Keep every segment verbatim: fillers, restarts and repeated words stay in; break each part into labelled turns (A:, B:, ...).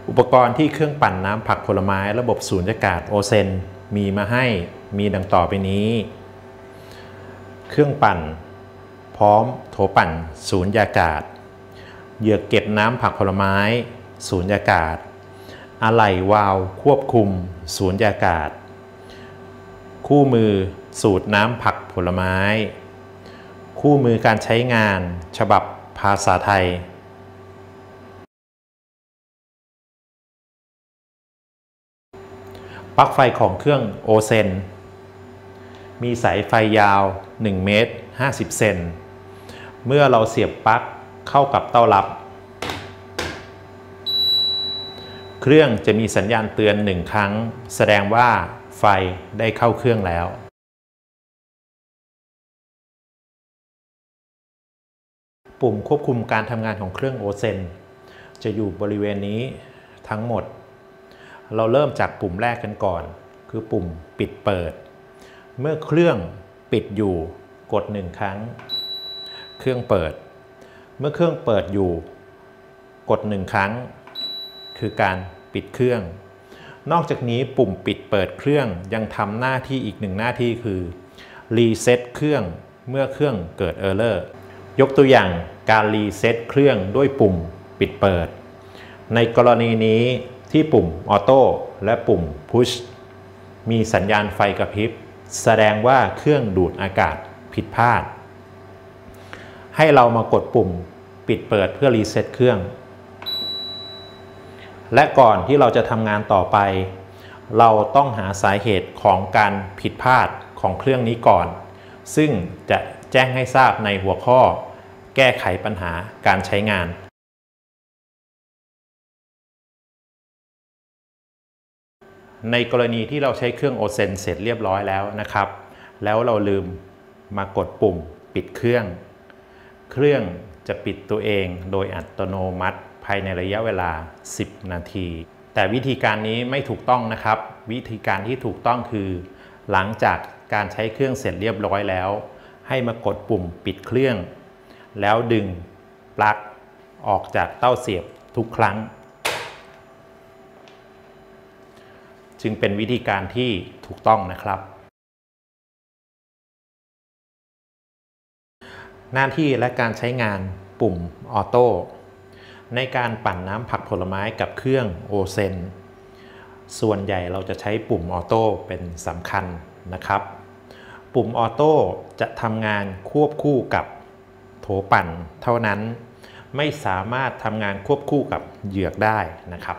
A: อุปกรณ์ที่เครื่องปั่นน้ำผักผลไม้ระบบสูญญากาศโอเซนมีมาให้มีดังต่อไปนี้เครื่องปั่นพร้อมโถปั่นสูญญากาศเหยือกเก็บน้ำผักผลไม้สูญญากาศอะไหล่วาล์วควบคุมสูญญากาศคู่มือสูตรน้ำผักผลไม้คู่มือการใช้งานฉบับภาษาไทยปลั๊กไฟของเครื่องโอเซนมีสายไฟยาวหนึ่งเมตรห้าสิบเซนเมื่อเราเสียบปลั๊กเข้ากับเต้ารับเครื่องจะมีสัญญาณเตือนหนึ่งครั้งแสดงว่าไฟได้เข้าเครื่องแล้วปุ่มควบคุมการทำงานของเครื่องโอเซนจะอยู่บริเวณนี้ทั้งหมดเราเริ่มจากปุ่มแรกกันก่อนคือปุ่มปิดเปิดเมื่อเครื่องปิดอยู่กดหนึ่งครั้งเครื่องเปิดเมื่อเครื่องเปิดอยู่กดหนึ่งครั้งคือการปิดเครื่องนอกจากนี้ปุ่มปิดเปิดเครื่องยังทำหน้าที่อีกหนึ่งหน้าที่คือรีเซ็ตเครื่องเมื่อเครื่องเกิดเออร์เลอร์ยกตัวอย่างการรีเซ็ตเครื่องด้วยปุ่มปิดเปิดในกรณีนี้ที่ปุ่มออโต้และปุ่มพุชมีสัญญาณไฟกระพริบแสดงว่าเครื่องดูดอากาศผิดพลาดให้เรามากดปุ่มปิดเปิดเพื่อรีเซ็ตเครื่องและก่อนที่เราจะทำงานต่อไปเราต้องหาสาเหตุของการผิดพลาดของเครื่องนี้ก่อนซึ่งจะแจ้งให้ทราบในหัวข้อแก้ไขปัญหาการใช้งานในกรณีที่เราใช้เครื่องโอเซนเสร็จเรียบร้อยแล้วนะครับแล้วเราลืมมากดปุ่มปิดเครื่องเครื่องจะปิดตัวเองโดยอัตโนมัติภายในระยะเวลาสิบนาทีแต่วิธีการนี้ไม่ถูกต้องนะครับวิธีการที่ถูกต้องคือหลังจากการใช้เครื่องเสร็จเรียบร้อยแล้วให้มากดปุ่มปิดเครื่องแล้วดึงปลั๊กออกจากเต้าเสียบทุกครั้งจึงเป็นวิธีการที่ถูกต้องนะครับหน้าที่และการใช้งานปุ่มออโต้ในการปั่นน้ำผักผลไม้กับเครื่องโอเซนส่วนใหญ่เราจะใช้ปุ่มออโต้เป็นสำคัญนะครับปุ่มออโต้จะทำงานควบคู่กับโถปั่นเท่านั้นไม่สามารถทำงานควบคู่กับเหยือกได้นะครับ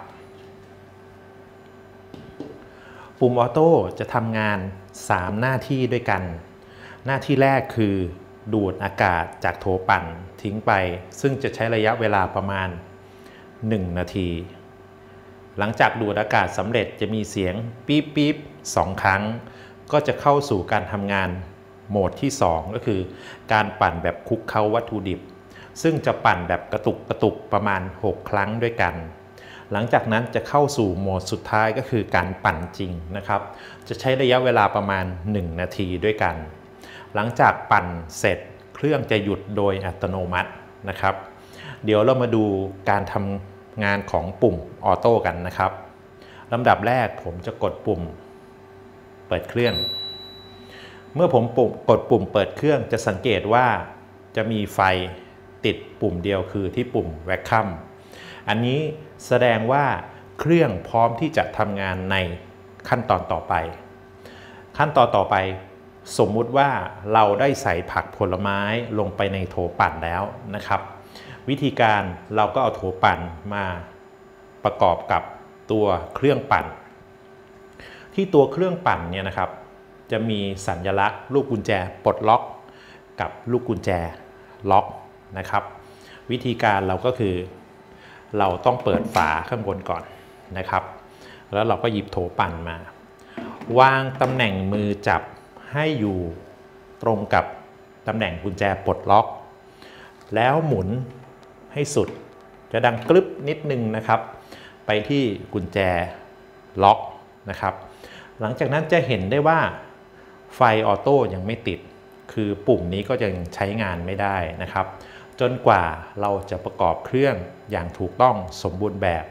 A: ปุ่มออโต้จะทำงานสามหน้าที่ด้วยกันหน้าที่แรกคือดูดอากาศจากโถปั่นทิ้งไปซึ่งจะใช้ระยะเวลาประมาณหนึ่งนาทีหลังจากดูดอากาศสำเร็จจะมีเสียงปี๊บปี๊บสองครั้งก็จะเข้าสู่การทำงานโหมดที่สองก็คือการปั่นแบบคลุกเคล้าวัตถุดิบซึ่งจะปั่นแบบกระตุกกระตุกประมาณหกครั้งด้วยกันหลังจากนั้นจะเข้าสู่โหมดสุดท้ายก็คือการปั่นจริงนะครับจะใช้ระยะเวลาประมาณหนึ่งนาทีด้วยกันหลังจากปั่นเสร็จเครื่องจะหยุดโดยอัตโนมัตินะครับเดี๋ยวเรามาดูการทำงานของปุ่มออโต้กันนะครับลำดับแรกผมจะกดปุ่มเปิดเครื่องเมื่อผมปุ่มกดปุ่มเปิดเครื่องจะสังเกตว่าจะมีไฟติดปุ่มเดียวคือที่ปุ่มแวคคัมอันนี้แสดงว่าเครื่องพร้อมที่จะทำงานในขั้นตอนต่อไปขั้นตอนต่อไปสมมุติว่าเราได้ใส่ผักผลไม้ลงไปในโถปั่นแล้วนะครับวิธีการเราก็เอาโถปั่นมาประกอบกับตัวเครื่องปั่นที่ตัวเครื่องปั่นเนี่ยนะครับจะมีสัญลักษณ์ลูกกุญแจปลดล็อกกับลูกกุญแจล็อกนะครับวิธีการเราก็คือเราต้องเปิดฝาข้างบนก่อนนะครับแล้วเราก็หยิบโถปั่นมาวางตำแหน่งมือจับให้อยู่ตรงกับตำแหน่งกุญแจปลดล็อกแล้วหมุนให้สุดจะดังกรึบนิดนึงนะครับไปที่กุญแจล็อกนะครับหลังจากนั้นจะเห็นได้ว่าไฟออโต้ยังไม่ติดคือปุ่มนี้ก็ยังใช้งานไม่ได้นะครับจนกว่าเราจะประกอบเครื่องอย่างถูกต้องสมบูรณ์แบบ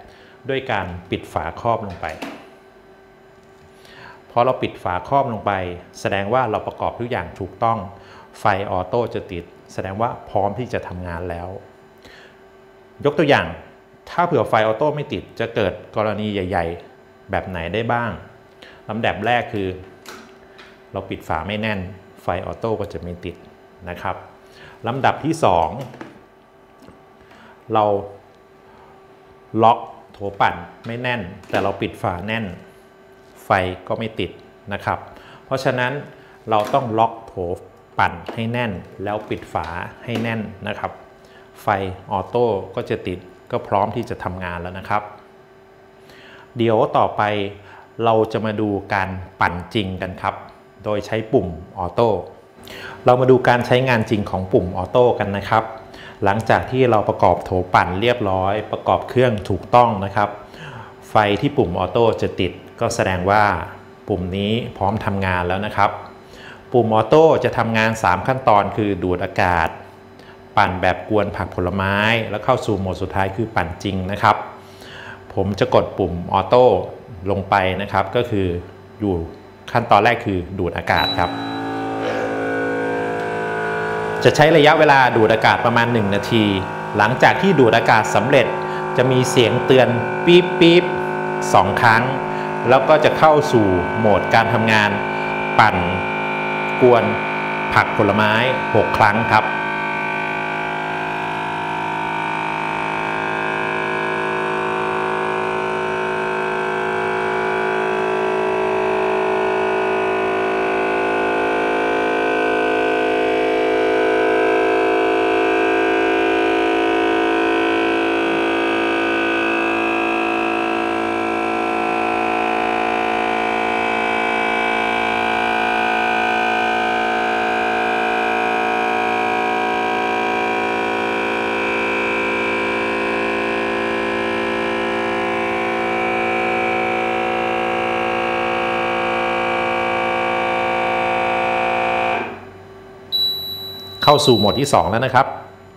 A: ด้วยการปิดฝาครอบลงไปพอเราปิดฝาครอบลงไปแสดงว่าเราประกอบทุกอย่างถูกต้องไฟออโต้จะติดแสดงว่าพร้อมที่จะทำงานแล้วยกตัวอย่างถ้าเผื่อไฟออโต้ไม่ติดจะเกิดกรณีใหญ่ๆแบบไหนได้บ้างลำดับแรกคือเราปิดฝาไม่แน่นไฟออโต้ก็จะไม่ติดนะครับลำดับที่สองเราล็อกโถปั่นไม่แน่นแต่เราปิดฝาแน่นไฟก็ไม่ติดนะครับเพราะฉะนั้นเราต้องล็อกโถปั่นให้แน่นแล้วปิดฝาให้แน่นนะครับไฟออโต้ก็จะติดก็พร้อมที่จะทำงานแล้วนะครับเดี๋ยวต่อไปเราจะมาดูการปั่นจริงกันครับโดยใช้ปุ่มออโต้เรามาดูการใช้งานจริงของปุ่มออโต้กันนะครับหลังจากที่เราประกอบโถปั่นเรียบร้อยประกอบเครื่องถูกต้องนะครับไฟที่ปุ่มออโต้จะติดก็แสดงว่าปุ่มนี้พร้อมทำงานแล้วนะครับปุ่มออโต้จะทำงานสามขั้นตอนคือดูดอากาศปั่นแบบกวนผักผลไม้แล้วเข้าสู่โหมดสุดท้ายคือปั่นจริงนะครับผมจะกดปุ่มออโต้ลงไปนะครับก็คืออยู่ขั้นตอนแรกคือดูดอากาศครับจะใช้ระยะเวลาดูดอากาศประมาณหนึ่งนาทีหลังจากที่ดูดอากาศสำเร็จจะมีเสียงเตือนปี๊บปี๊บสองครั้งแล้วก็จะเข้าสู่โหมดการทำงานปั่นกวนผักผลไม้หกครั้งครับเข้าสู่โหมดที่สองแล้วนะครับ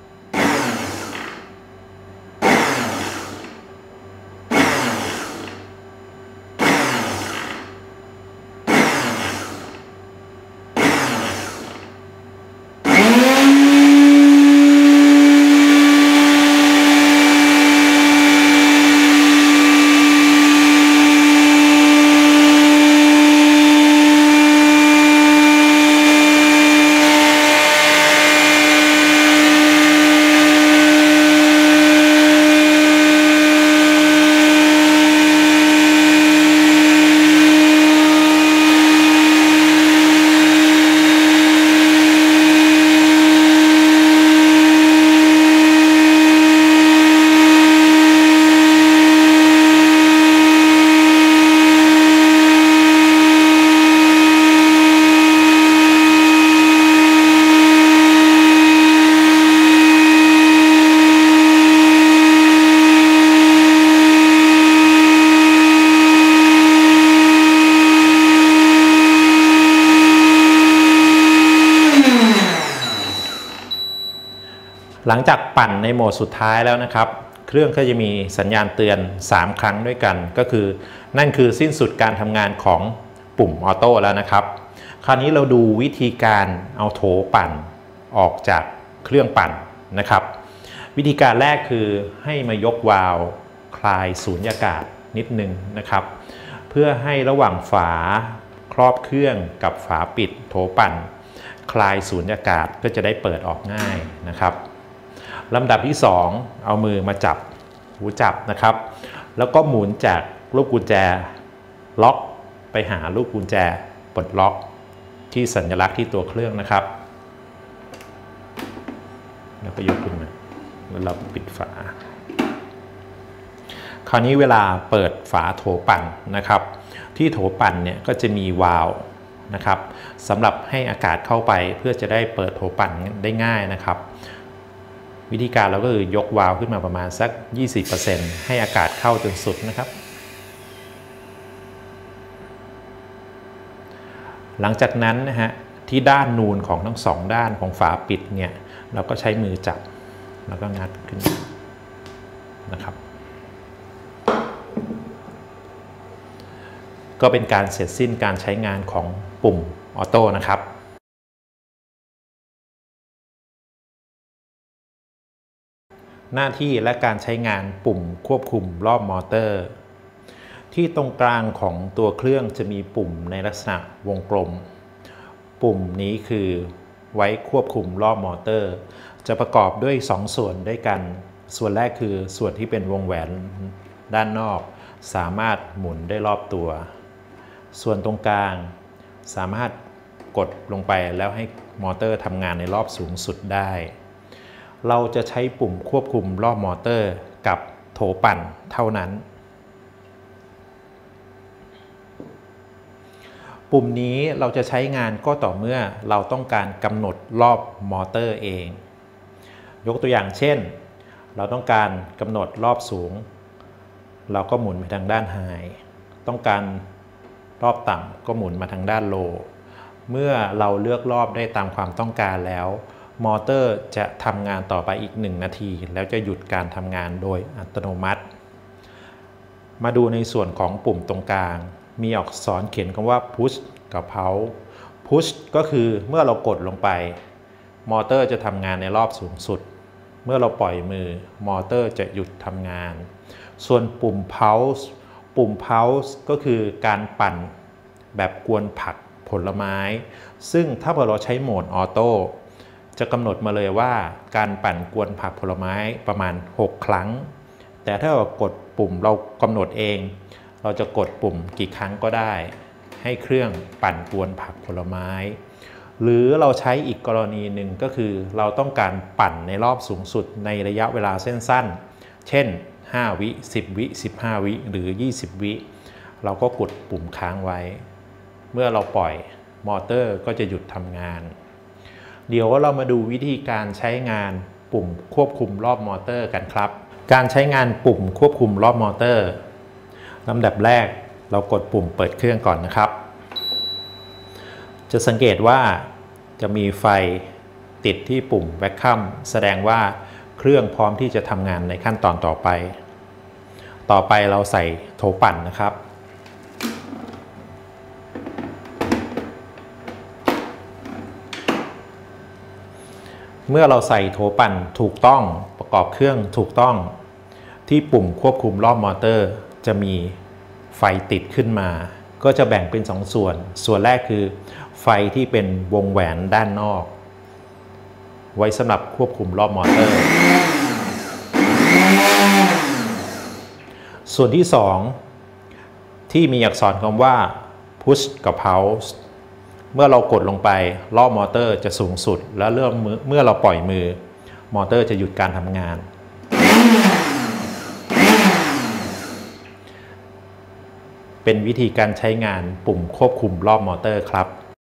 A: หลังจากปั่นในโหมดสุดท้ายแล้วนะครับเครื่องก็จะมีสัญญาณเตือนสามครั้งด้วยกันก็คือนั่นคือสิ้นสุดการทำงานของปุ่มออโต้แล้วนะครับคราวนี้เราดูวิธีการเอาโถปั่นออกจากเครื่องปั่นนะครับวิธีการแรกคือให้มายกวาล์วคลายสูญญากาศนิดนึงนะครับเพื่อให้ระหว่างฝาครอบเครื่องกับฝาปิดโถปั่นคลายสูญญากาศก็จะได้เปิดออกง่ายนะครับลำดับที่สองเอามือมาจับหูจับนะครับแล้วก็หมุนจากลูกกุญแจล็อกไปหาลูกกุญแจปลดล็อกที่สัญลักษณ์ที่ตัวเครื่องนะครับแล้วก็ยกขึ้นมาแล้วเราปิดฝาคราวนี้เวลาเปิดฝาโถปั่นนะครับที่โถปั่นเนี่ยก็จะมีวาล์วนะครับสำหรับให้อากาศเข้าไปเพื่อจะได้เปิดโถปั่นได้ง่ายนะครับวิธีการเราก็คือยกวาล์วขึ้นมาประมาณสัก ยี่สิบเปอร์เซ็นต์ ให้อากาศเข้าจนสุดนะครับหลังจากนั้นนะฮะที่ด้านนูนของทั้งสองด้านของฝาปิดเนี่ยเราก็ใช้มือจับแล้วก็งัดขึ้นนะครับก็เป็นการเสร็จสิ้นการใช้งานของปุ่มออโต้นะครับหน้าที่และการใช้งานปุ่มควบคุมรอบมอเตอร์ที่ตรงกลางของตัวเครื่องจะมีปุ่มในลักษณะวงกลมปุ่มนี้คือไว้ควบคุมรอบมอเตอร์จะประกอบด้วยสองส่วนด้วยกันส่วนแรกคือส่วนที่เป็นวงแหวนด้านนอกสามารถหมุนได้รอบตัวส่วนตรงกลางสามารถกดลงไปแล้วให้มอเตอร์ทำงานในรอบสูงสุดได้เราจะใช้ปุ่มควบคุมรอบมอเตอร์กับโถปั่นเท่านั้นปุ่มนี้เราจะใช้งานก็ต่อเมื่อเราต้องการกำหนดรอบมอเตอร์เองยกตัวอย่างเช่นเราต้องการกำหนดรอบสูงเราก็หมุนไปทางด้านไฮต้องการรอบต่ำก็หมุนมาทางด้านโลเมื่อเราเลือกรอบได้ตามความต้องการแล้วมอเตอร์จะทำงานต่อไปอีกหนึ่งนาทีแล้วจะหยุดการทำงานโดยอัตโนมัติมาดูในส่วนของปุ่มตรงกลางมีอักษรเขียนคำว่า push กับ pulse push ก็คือเมื่อเรากดลงไปมอเตอร์จะทำงานในรอบสูงสุดเมื่อเราปล่อยมือมอเตอร์จะหยุดทำงานส่วนปุ่ม pulse ปุ่ม pulse ก็คือการปั่นแบบกวนผักผลไม้ซึ่งถ้าเราใช้โหมดออโต้จะกำหนดมาเลยว่าการปั่นกวนผักผลไม้ประมาณหกครั้งแต่ถ้าเรากดปุ่มเรากำหนดเองเราจะกดปุ่มกี่ครั้งก็ได้ให้เครื่องปั่นกวนผักผลไม้หรือเราใช้อีกกรณีหนึ่งก็คือเราต้องการปั่นในรอบสูงสุดในระยะเวลาเส้นสั้นเช่นห้าวิสิบวิสิบห้าวิหรือยี่สิบวิเราก็กดปุ่มค้างไว้เมื่อเราปล่อยมอเตอร์ก็จะหยุดทำงานเดี๋ยวเรามาดูวิธีการใช้งานปุ่มควบคุมรอบมอเตอร์กันครับการใช้งานปุ่มควบคุมรอบมอเตอร์ลำดับแรกเรากดปุ่มเปิดเครื่องก่อนนะครับจะสังเกตว่าจะมีไฟติดที่ปุ่มแวคคัมแสดงว่าเครื่องพร้อมที่จะทำงานในขั้นตอนต่อไปต่อไปเราใส่โถปั่นนะครับเมื่อเราใส่โถปั่นถูกต้องประกอบเครื่องถูกต้องที่ปุ่มควบคุมรอบมอเตอร์จะมีไฟติดขึ้นมาก็จะแบ่งเป็นสองส่วนส่วนแรกคือไฟที่เป็นวงแหวนด้านนอกไว้สำหรับควบคุมรอบมอเตอร์ส่วนที่สองที่มีอักษรคำว่า push กับ pulse เมื่อเรากดลงไปรอบมอเตอร์จะสูงสุดแล้วเริ่มเมื่อเราปล่อยมือมอเตอร์จะหยุดการทำงานเป็นวิธีการใช้งานปุ่มควบคุมรอบมอเตอร์ครับ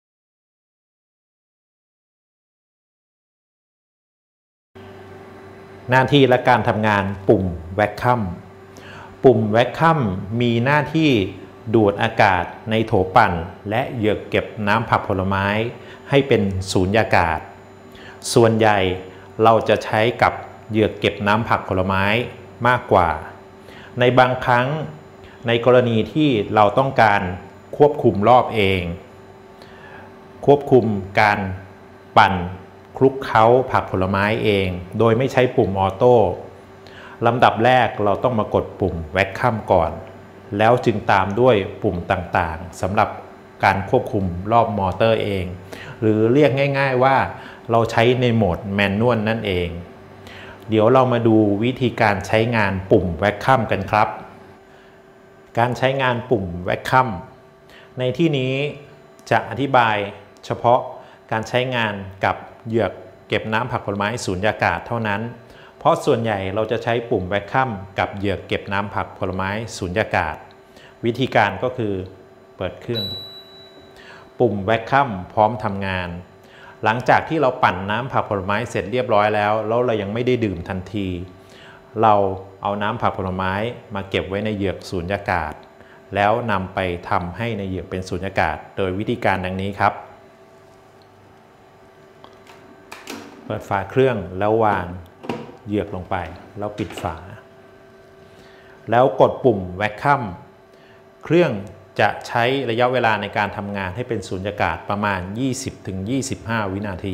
A: หน้าที่และการทำงานปุ่มแวคคัมปุ่มแวคคัมมีหน้าที่ดูดอากาศในโถปั่นและเหยือกเก็บน้ำผักผลไม้ให้เป็นสูญญากาศส่วนใหญ่เราจะใช้กับเหยือกเก็บน้ำผักผลไม้มากกว่าในบางครั้งในกรณีที่เราต้องการควบคุมรอบเองควบคุมการปั่นคลุกเคล้าผักผลไม้เองโดยไม่ใช้ปุ่มออโต้ลำดับแรกเราต้องมากดปุ่มแวคคัมก่อนแล้วจึงตามด้วยปุ่มต่างๆสำหรับการควบคุมรอบมอเตอร์เองหรือเรียกง่ายๆว่าเราใช้ในโหมดแมนนวลนั่นเองเดี๋ยวเรามาดูวิธีการใช้งานปุ่มแวคคัมกันครับการใช้งานปุ่มแวคคัมในที่นี้จะอธิบายเฉพาะการใช้งานกับเหยือกเก็บน้ำผักผลไม้สูญญากาศเท่านั้นเพราะส่วนใหญ่เราจะใช้ปุ่มแวคคัมกับเหยือกเก็บน้ำผักผลไม้สูญญากาศวิธีการก็คือเปิดเครื่องปุ่มแวคคัมพร้อมทำงานหลังจากที่เราปั่นน้ำผักผลไม้เสร็จเรียบร้อยแล้วแล้วเรายังไม่ได้ดื่มทันทีเราเอาน้ำผักผลไม้มาเก็บไว้ในเหยือกสูญญากาศแล้วนำไปทำให้ในเหยือกเป็นสูญญากาศโดยวิธีการดังนี้ครับเปิดฝาเครื่องแล้ววางเหยือกลงไปแล้วปิดฝาแล้วกดปุ่มแวคคัมเครื่องจะใช้ระยะเวลาในการทำงานให้เป็นสุญญากาศประมาณ ยี่สิบถึงยี่สิบห้า วินาที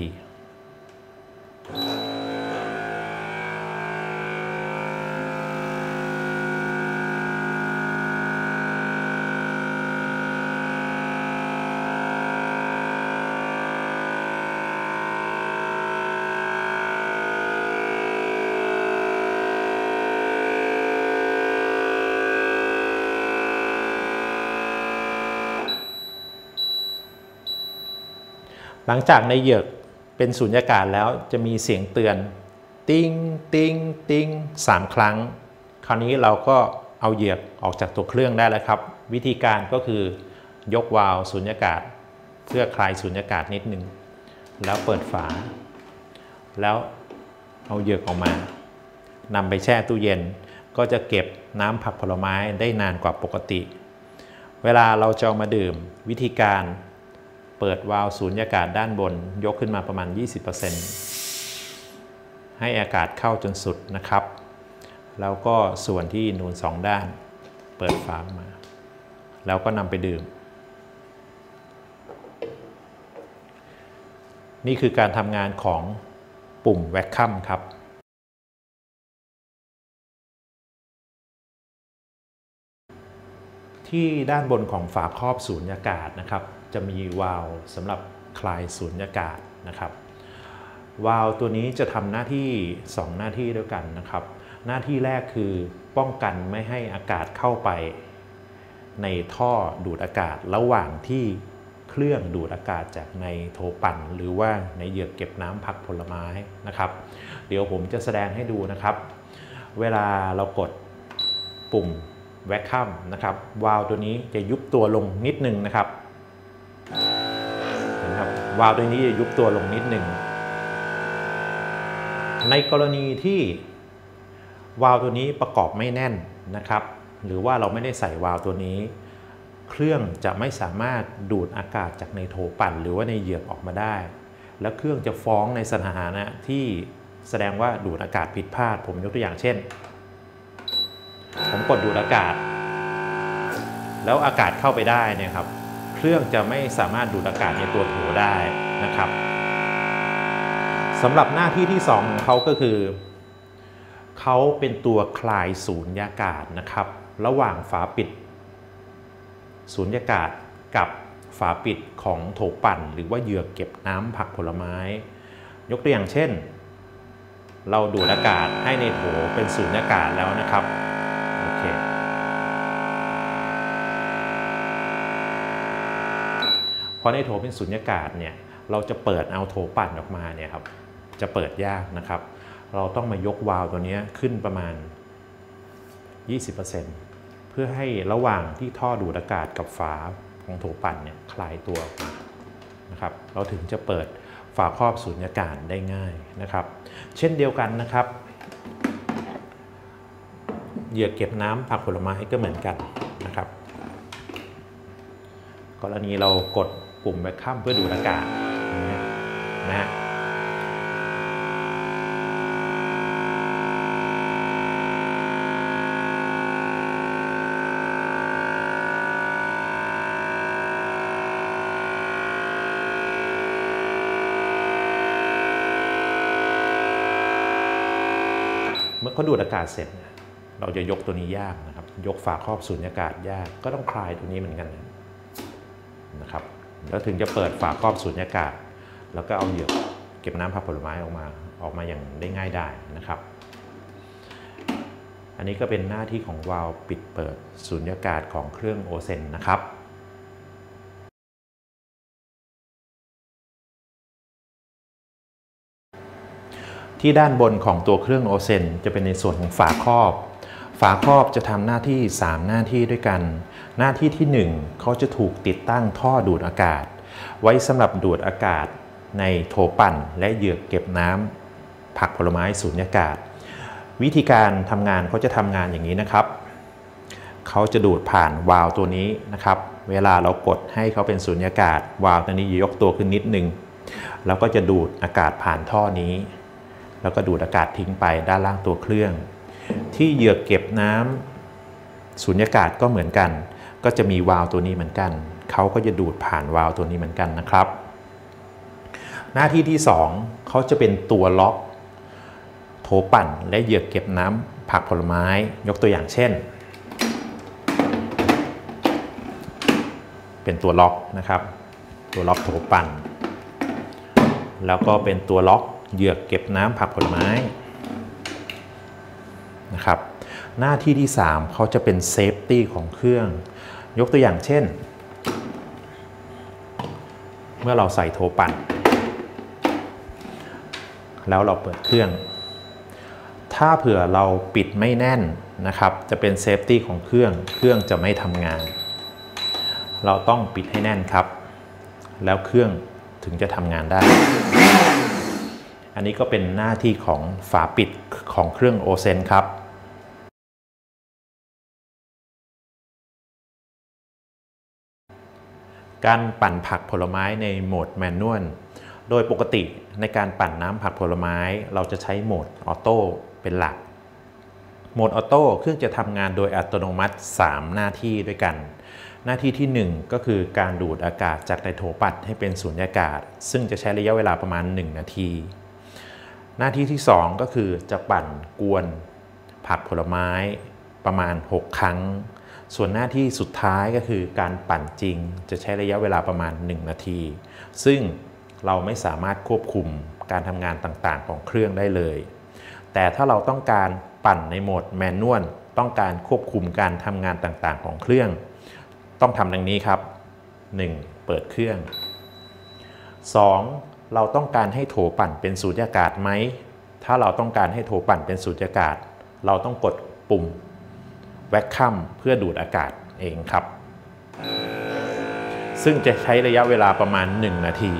A: หลังจากในเหยือกเป็นสุญญากาศแล้วจะมีเสียงเตือนติ้งติ้งติ้งสามครั้งคราวนี้เราก็เอาเหยือกออกจากตัวเครื่องได้แล้วครับวิธีการก็คือยกวาล์วสุญญากาศเพื่อคลายสุญญากาศนิดนึงแล้วเปิดฝาแล้วเอาเหยือกออกมานำไปแช่ตู้เย็นก็จะเก็บน้ำผักผลไม้ได้นานกว่าปกติเวลาเราจะเอามาดื่มวิธีการเปิดวาล์วสูญญากาศด้านบนยกขึ้นมาประมาณ ยี่สิบเปอร์เซ็นต์ ให้อากาศเข้าจนสุดนะครับแล้วก็ส่วนที่นูนสองด้านเปิดฝาออกมาแล้วก็นำไปดื่มนี่คือการทำงานของปุ่มแวคคัมครับที่ด้านบนของฝาครอบสูญญากาศนะครับจะมีวาล์วสำหรับคลายสูญญากาศนะครับวาล์วตัวนี้จะทำหน้าที่สองหน้าที่ด้วยกันนะครับหน้าที่แรกคือป้องกันไม่ให้อากาศเข้าไปในท่อดูดอากาศระหว่างที่เครื่องดูดอากาศจากในโถปั่นหรือว่าในเหยือกเก็บน้ำผักผลไม้นะครับเดี๋ยวผมจะแสดงให้ดูนะครับเวลาเรากดปุ่มแวคคัมนะครับวาล์วตัวนี้จะยุบตัวลงนิดนึงนะครับเห็นครับวาล์วตัวนี้จะยุบตัวลงนิดนึงในกรณีที่วาล์วตัวนี้ประกอบไม่แน่นนะครับหรือว่าเราไม่ได้ใส่วาล์วตัวนี้เครื่องจะไม่สามารถดูดอากาศจากในโถปั่นหรือว่าในเหยือกออกมาได้แล้วเครื่องจะฟ้องในสถานะที่แสดงว่าดูดอากาศผิดพลาดผมยกตัวอย่างเช่นผมกดดูดอากาศแล้วอากาศเข้าไปได้เนี่ยครับเครื่องจะไม่สามารถดูดอากาศในตัวโถได้นะครับสำหรับหน้าที่ที่สองของเขาก็คือเขาเป็นตัวคลายสูญญากาศนะครับระหว่างฝาปิดสูญญากาศกับฝาปิดของโถปั่นหรือว่าเหยือกเก็บน้ำผักผลไม้ยกตัวอย่างเช่นเราดูดอากาศให้ในโถเป็นสูญญากาศแล้วนะครับโอเคพอในโถเป็นสูญญากาศเนี่ยเราจะเปิดเอาโถปั่นออกมาเนี่ยครับจะเปิดยากนะครับเราต้องมายกวาล์วตัวนี้ขึ้นประมาณ ยี่สิบเปอร์เซ็นต์ เพื่อให้ระหว่างที่ท่อดูดอากาศกับฝาของโถปั่นเนี่ยคลายตัวออกมานะครับเราถึงจะเปิดฝาครอบสูญญากาศได้ง่ายนะครับเช่นเดียวกันนะครับเหยือกเก็บน้ำผักผลไม้ก็เหมือนกันนะครับกรณีเรากดปุ่มแวคคัมเพื่อดูดอากาศนะฮะเมื่อเขาดูดอากาศเสร็จเนี่ยเราจะยกตัวนี้ยากนะครับยกฝาครอบสูญญากาศยากก็ต้องคลายตัวนี้เหมือนกันนะครับแล้วถึงจะเปิดฝาครอบสูญญากาศแล้วก็เอาเหยือกเก็บน้ำผักผลไม้ออกมาออกมาอย่างได้ง่ายได้นะครับอันนี้ก็เป็นหน้าที่ของวาล์วปิดเปิดสูญญากาศของเครื่องโอเซนนะครับที่ด้านบนของตัวเครื่องโอเซนจะเป็นในส่วนของฝาครอบฝาครอบจะทำหน้าที่สามหน้าที่ด้วยกันหน้าที่ที่หนึ่งเขาจะถูกติดตั้งท่อดูดอากาศไว้สำหรับดูดอากาศในโถปั่นและเหยือกเก็บน้ำผักผลไม้สูญญากาศวิธีการทำงานเขาจะทำงานอย่างนี้นะครับเขาจะดูดผ่านวาล์วตัวนี้นะครับเวลาเรากดให้เขาเป็นสูญญากาศวาล์วตัวนี้ยกตัวขึ้นนิดนึงแล้วก็จะดูดอากาศผ่านท่อนี้แล้วก็ดูดอากาศทิ้งไปด้านล่างตัวเครื่องที่เหยือกเก็บน้ำสูญญากาศก็เหมือนกันก็จะมีวาล์วตัวนี้เหมือนกันเขาก็จะดูดผ่านวาล์วตัวนี้เหมือนกันนะครับหน้าที่ที่สองเขาจะเป็นตัวล็อกโถปั่นและเหยือกเก็บน้ำผักผลไม้ยกตัวอย่างเช่นเป็นตัวล็อกนะครับตัวล็อกโถปั่นแล้วก็เป็นตัวล็อกเหยือกเก็บน้ำผักผลไม้นะครับหน้าที่ที่สามเขาจะเป็นเซฟตี้ของเครื่องยกตัวอย่างเช่นเมื่อเราใส่โถปั่นแล้วเราเปิดเครื่องถ้าเผื่อเราปิดไม่แน่นนะครับจะเป็นเซฟตี้ของเครื่องเครื่องจะไม่ทำงานเราต้องปิดให้แน่นครับแล้วเครื่องถึงจะทำงานได้อันนี้ก็เป็นหน้าที่ของฝาปิดของเครื่องโอเซนครับการปั่นผักผลไม้ในโหมดแมนนวลโดยปกติในการปั่นน้ำผักผลไม้เราจะใช้โหมดออโต้เป็นหลักโหมดออโต้เครื่องจะทำงานโดยอัตโนมัติสามหน้าที่ด้วยกันหน้าที่ที่หนึ่งก็คือการดูดอากาศจากในโถปั่นให้เป็นสุญญากาศซึ่งจะใช้ระยะเวลาประมาณหนึ่งนาทีหน้าที่ที่สองก็คือจะปั่นกวนผักผลไม้ประมาณหกครั้งส่วนหน้าที่สุดท้ายก็คือการปั่นจริงจะใช้ระยะเวลาประมาณหนึ่งนาทีซึ่งเราไม่สามารถควบคุมการทำงานต่างๆของเครื่องได้เลยแต่ถ้าเราต้องการปั่นในโหมดแมนนวลต้องการควบคุมการทำงานต่างๆของเครื่องต้องทำดังนี้ครับ หนึ่ง. เปิดเครื่อง สอง. เราต้องการให้โถปั่นเป็นสูญญากาศไหมถ้าเราต้องการให้โถปั่นเป็นสูญญากาศเราต้องกดปุ่มแวคคัมเพื่อดูดอากาศเองครับซึ่งจะใช้ระยะเวลาประมาณหนึ่งนาที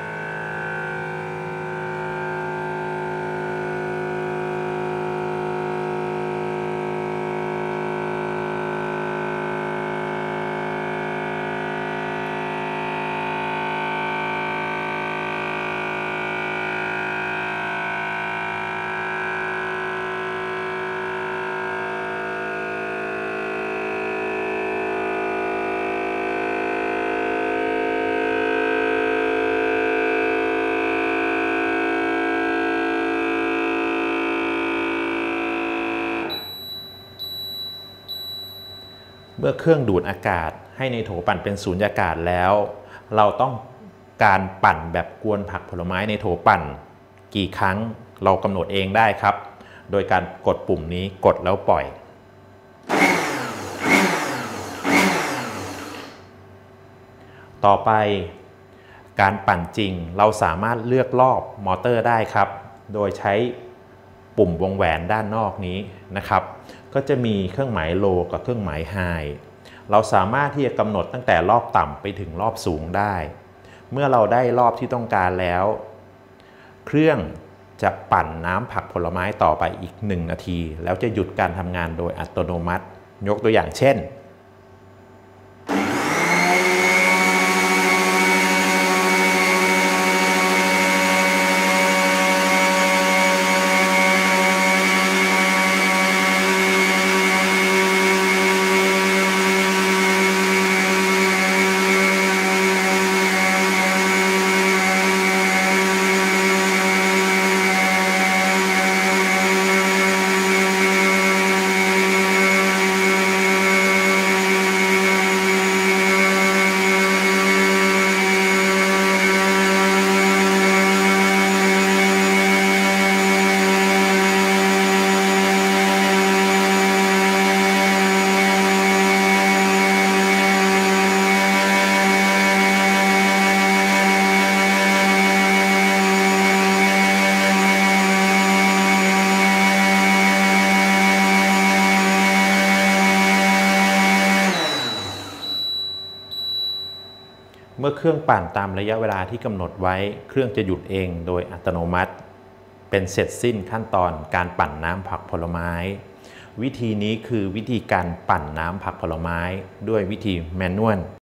A: เมื่อเครื่องดูดอากาศให้ในโถปั่นเป็นสูญญากาศแล้วเราต้องการปั่นแบบกวนผักผลไม้ในโถปั่นกี่ครั้งเรากำหนดเองได้ครับโดยการกดปุ่มนี้กดแล้วปล่อยต่อไปการปั่นจริงเราสามารถเลือกรอบมอเตอร์ได้ครับโดยใช้ปุ่มวงแหวนด้านนอกนี้นะครับก็จะมีเครื่องหมายโลกับเครื่องหมายไฮเราสามารถที่จะกำหนดตั้งแต่รอบต่ำไปถึงรอบสูงได้เมื่อเราได้รอบที่ต้องการแล้วเครื่องจะปั่นน้ำผักผลไม้ต่อไปอีกหนึ่งนาทีแล้วจะหยุดการทำงานโดยอัตโนมัติยกตัวอย่างเช่นเมื่อเครื่องปั่นตามระยะเวลาที่กำหนดไว้เครื่องจะหยุดเองโดยอัตโนมัติเป็นเสร็จสิ้นขั้นตอนการปั่นน้ำผักผลไม้วิธีนี้คือวิธีการปั่นน้ำผักผลไม้ด้วยวิธีแมนนวล